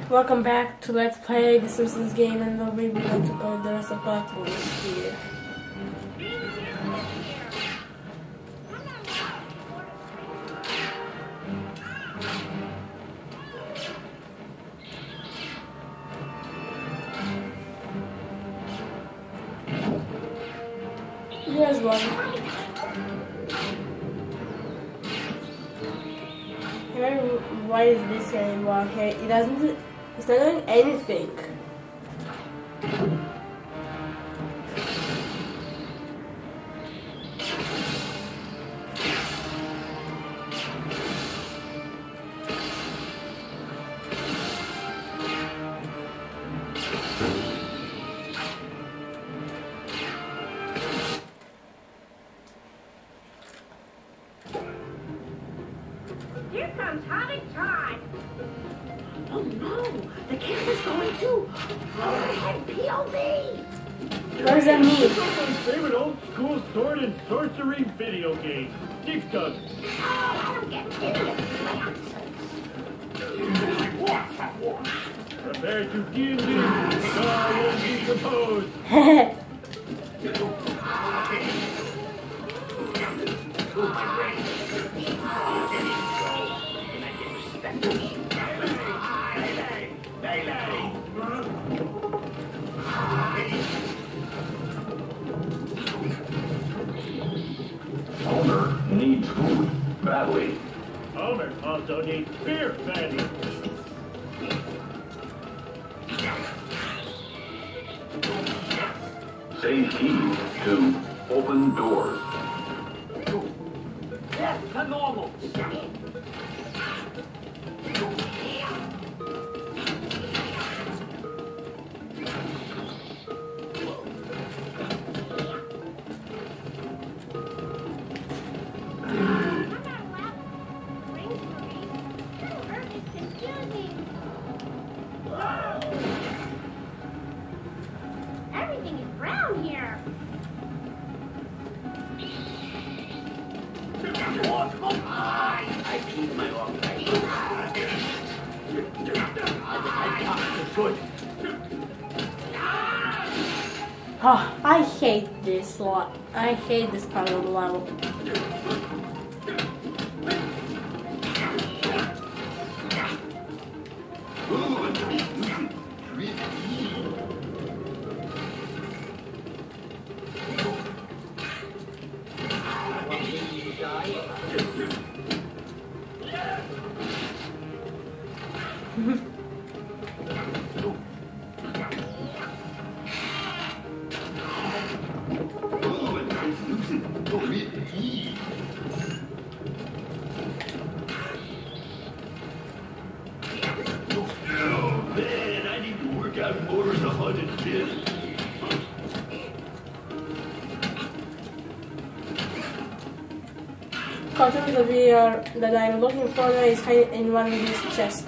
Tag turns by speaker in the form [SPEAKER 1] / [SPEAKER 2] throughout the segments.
[SPEAKER 1] Welcome back to Let's Play the Simpsons Game, and we're going to go the rest of battles here. Here's one. Why is this anymore here? It doesn't. It's not doing anything.
[SPEAKER 2] Here comes Hobby Todd. Oh no, the camera's going to overhead POV.
[SPEAKER 1] What does that mean?
[SPEAKER 3] It's my favorite old school sword and sorcery video game, Dig Dug.
[SPEAKER 2] Oh, I don't get any of these nonsense.
[SPEAKER 3] Prepare to D&D, die and decompose.
[SPEAKER 4] Homer needs food badly.
[SPEAKER 3] Homer also needs beer badly.
[SPEAKER 4] Save keys to open doors.
[SPEAKER 3] Yes, to normal.
[SPEAKER 2] Everything is brown here.
[SPEAKER 3] I keep my own face. I good.
[SPEAKER 1] Oh, I hate this lot. I hate this part of the level.
[SPEAKER 4] Man, I need to work out more as a haunted kid.
[SPEAKER 1] Cartoon that I'm looking for is hiding in one of these chests.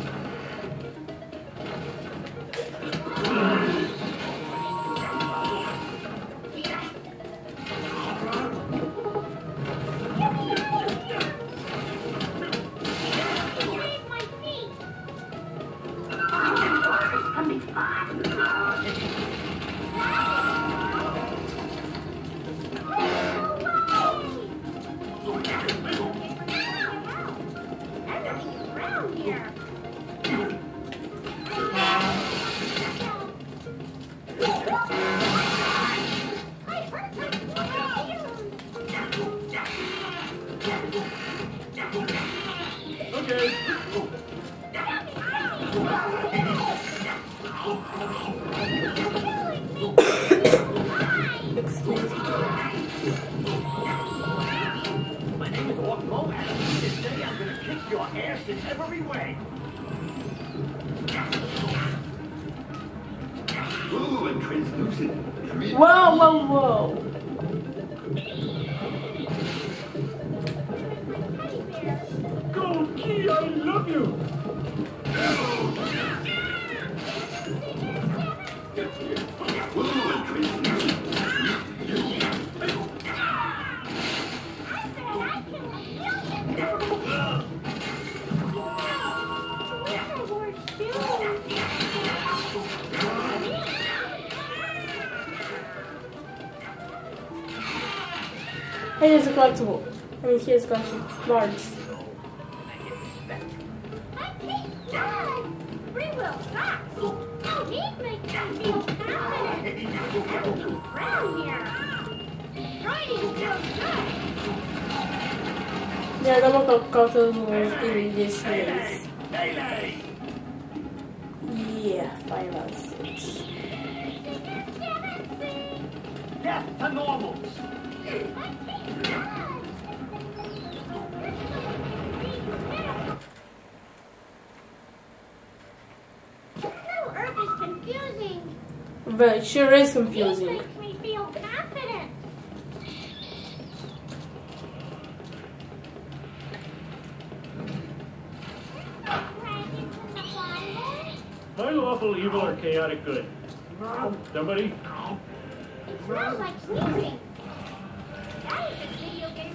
[SPEAKER 3] Okay. My name is Orko, and today I'm gonna kick your ass in every way.
[SPEAKER 4] Ooh, and translucent.
[SPEAKER 1] Whoa, whoa, whoa.
[SPEAKER 3] Go, Key, I love you.
[SPEAKER 4] Ooh, and translucent.
[SPEAKER 2] Whistle word still.
[SPEAKER 1] Hey, there's a collectible. I mean, here's a collectible. Large.
[SPEAKER 2] Dad! Free will sucks. No, he'd make me feel confident. Around here. Riding feels good.
[SPEAKER 1] There are no more collectibles in this race. Yeah, 5 out of 6.
[SPEAKER 3] Death to normals.
[SPEAKER 2] Middle Earth is confusing.
[SPEAKER 1] Well, it sure is
[SPEAKER 2] It
[SPEAKER 1] confusing.
[SPEAKER 2] makes me feel confident.
[SPEAKER 5] My lawful evil or chaotic good? Somebody?
[SPEAKER 2] It smells like sneezing. That is a video game.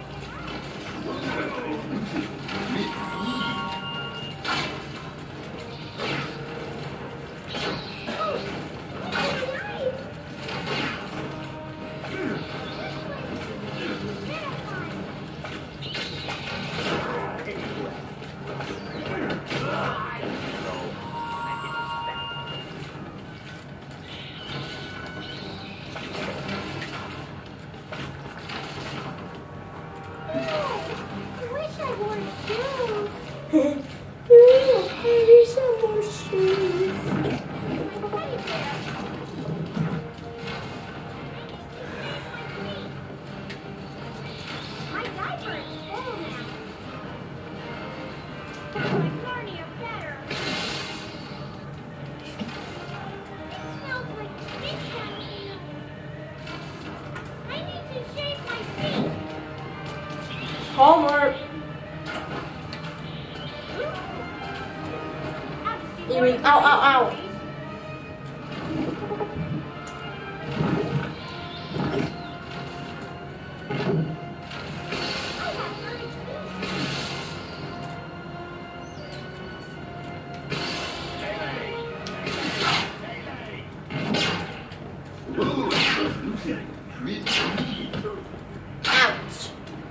[SPEAKER 2] My diaper is full now. Like Narnia better. It smells like fish down here. I need to shave my feet.
[SPEAKER 1] Homer! You mean, ow, ow, ow. Ouch!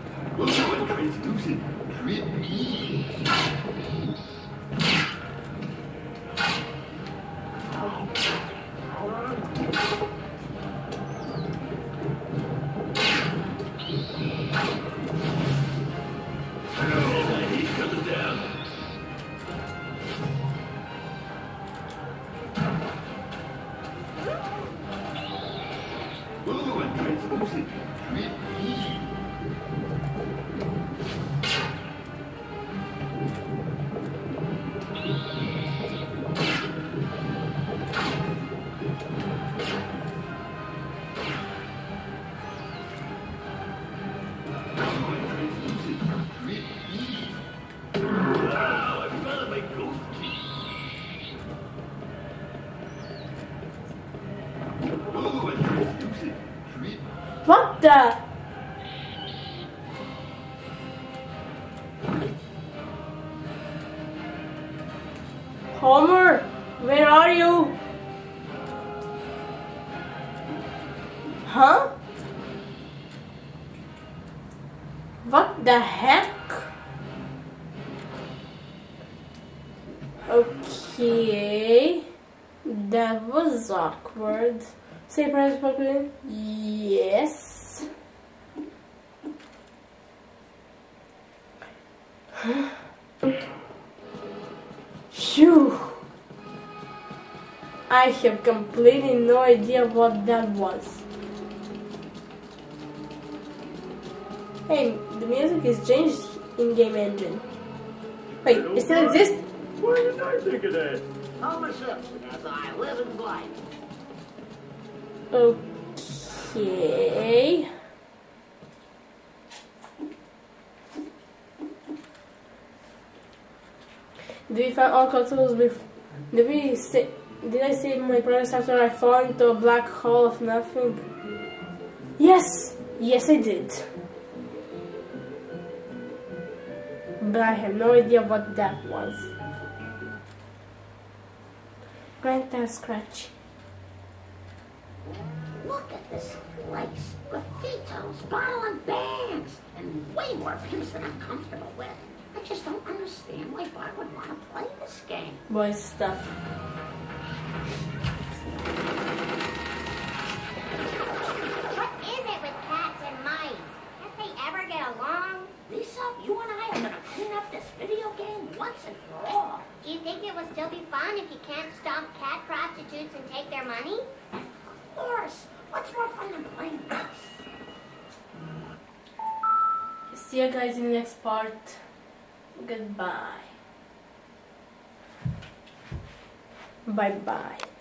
[SPEAKER 1] What the? Homer, where are you? Huh? What the heck? Okay, that was awkward. Say press button. Yes. Phew. I have completely no idea what that was. Hey, the music is changed in game engine. Wait, it still exists?
[SPEAKER 5] Why didn't I think of that?
[SPEAKER 3] Homer Simpson as I live in life.
[SPEAKER 1] Okay. Did we find all collectibles before? Did I save my progress after I fall into a black hole of nothing? Yes! Yes, I did. But I have no idea what that was. Grant that scratch.
[SPEAKER 2] Look at this place.
[SPEAKER 3] grafitos, bottle and bags, and way more pimps than I'm comfortable with. I just don't understand why Bart would want to play this game.
[SPEAKER 1] Boy stuff.
[SPEAKER 2] What is it with cats and mice? Can't they ever get along?
[SPEAKER 3] Lisa, you and I are going to clean up this video game once and for all.
[SPEAKER 2] Do you think it will still be fun if you can't stomp cat prostitutes and take their money?
[SPEAKER 3] Of course. What's more fun than playing dice?
[SPEAKER 1] See you guys in the next part. Goodbye. Bye bye.